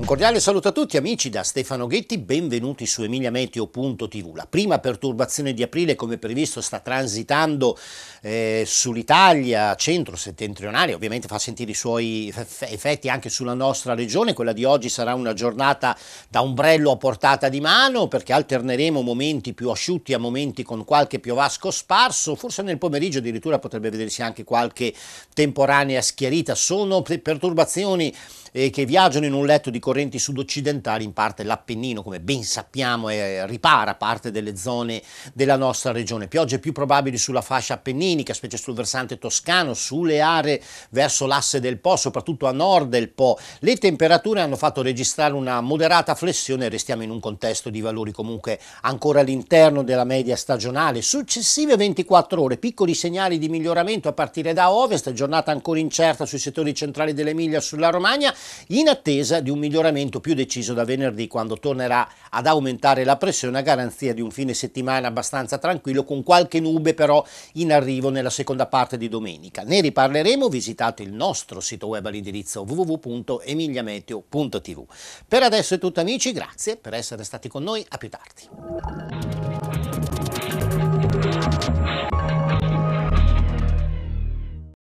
cordiale saluto a tutti amici da Stefano Ghetti, benvenuti su emiliameteo.tv. La prima perturbazione di aprile, come previsto, sta transitando sull'Italia centro-settentrionale, ovviamente fa sentire i suoi effetti anche sulla nostra regione. Quella di oggi sarà una giornata da ombrello a portata di mano, perché alterneremo momenti più asciutti a momenti con qualche piovasco sparso, forse nel pomeriggio addirittura potrebbe vedersi anche qualche temporanea schiarita. Sono perturbazioni che viaggiano in un letto di correnti sud-occidentali, in parte l'Appennino, come ben sappiamo, ripara parte delle zone della nostra regione. Piogge più probabili sulla fascia appenninica, specie sul versante toscano, sulle aree verso l'asse del Po, soprattutto a nord del Po. Le temperature hanno fatto registrare una moderata flessione, restiamo in un contesto di valori comunque ancora all'interno della media stagionale. Successive 24 ore, piccoli segnali di miglioramento a partire da ovest, giornata ancora incerta sui settori centrali dell'Emilia, sulla Romagna, in attesa di un miglioramento più deciso da venerdì, quando tornerà ad aumentare la pressione a garanzia di un fine settimana abbastanza tranquillo, con qualche nube però in arrivo nella seconda parte di domenica. Ne riparleremo, visitate il nostro sito web all'indirizzo www.emiliameteo.tv. Per adesso è tutto amici, grazie per essere stati con noi, a più tardi.